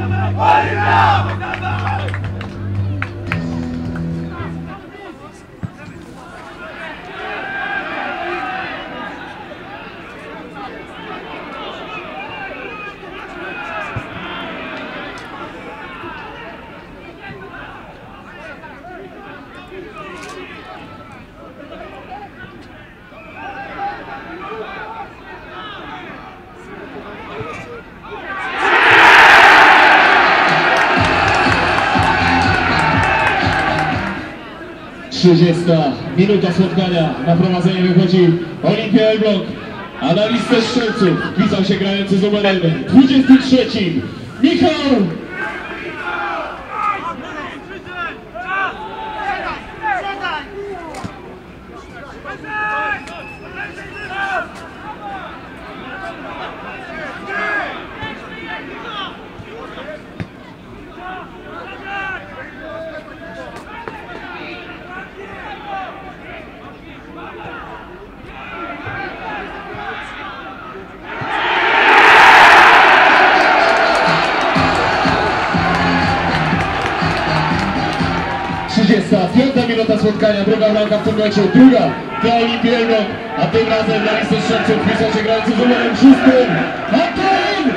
Minuta spotkania. Na prowadzenie wychodzi Olimpia Elbląg, a na listę strzelców wpisał się grający z numerem 23 Michał Piąta minuta spotkania, druga bramka w tym meczu, druga dla Olimpii Elbląg, a tym razem na listę strzelców wpisał się grający z numerem 6 Anton!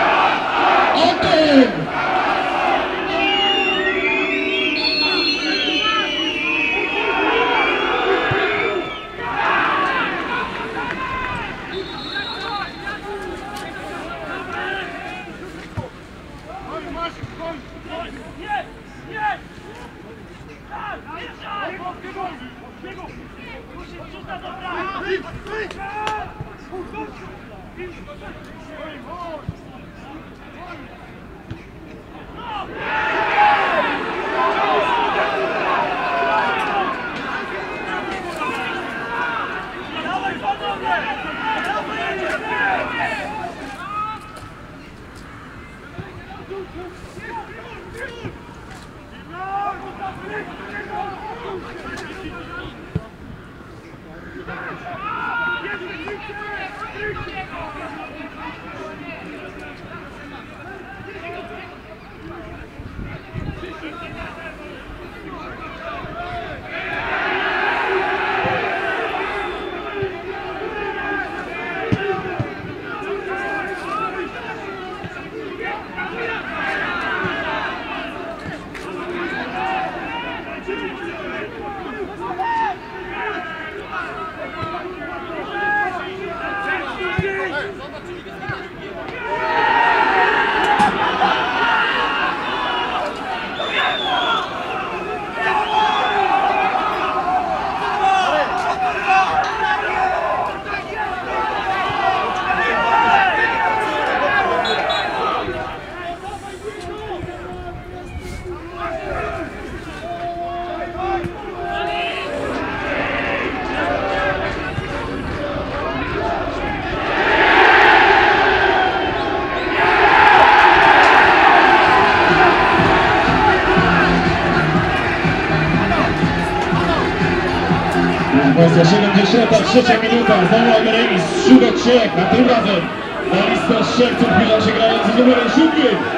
Państwa, 73 minuta, znowu remis, 3-3, a tym razem na listę strzelców zbliża się grający z numerem 7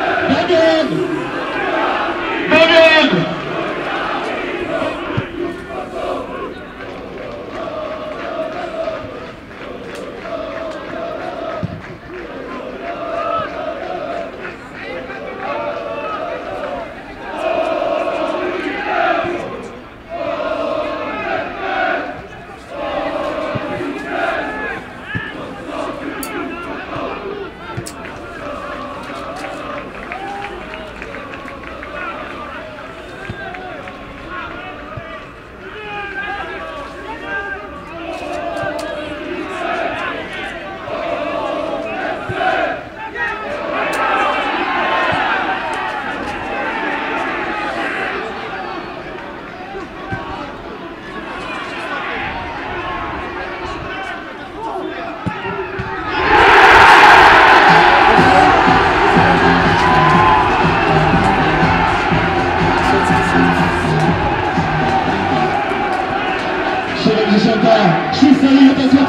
Damian!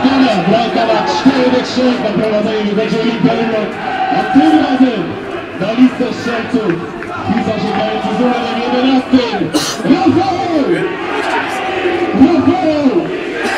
Na prowadzenie wychodzi Olimpia Elbląg, a tym razem na listę strzelców wpisał się grający z numerem 11 Rafał! Rafał!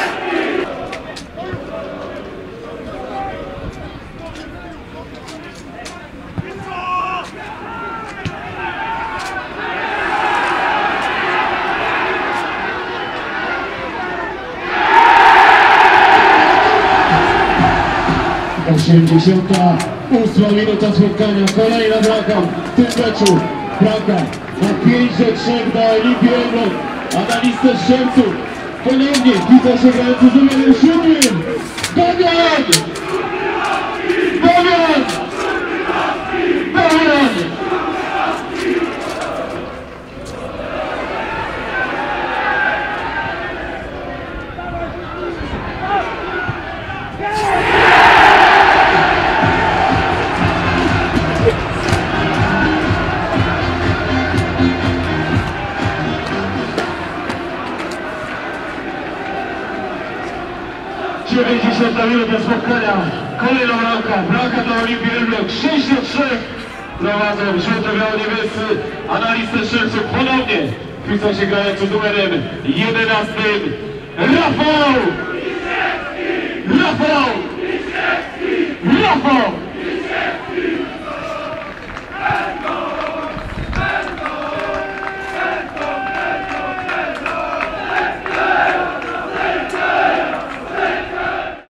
Osiemdziesiąta 8 minuta spotkania, kolejna bramka w tym meczu. Bramka na 5-3 dla Olimpii Elbląg, a na listę strzelców ponownie wpisał się grający z numerem 7 Damian! Damian! Damian! Dziewięćdziesiąta minuta spotkania, kolejna bramka dla Olimpii Elbląg, 6-3 prowadzą żółto-biało-niebiescy, a na listę strzelców ponownie wpisał się grający z numerem 11 Rafał! Rafał! Rafał!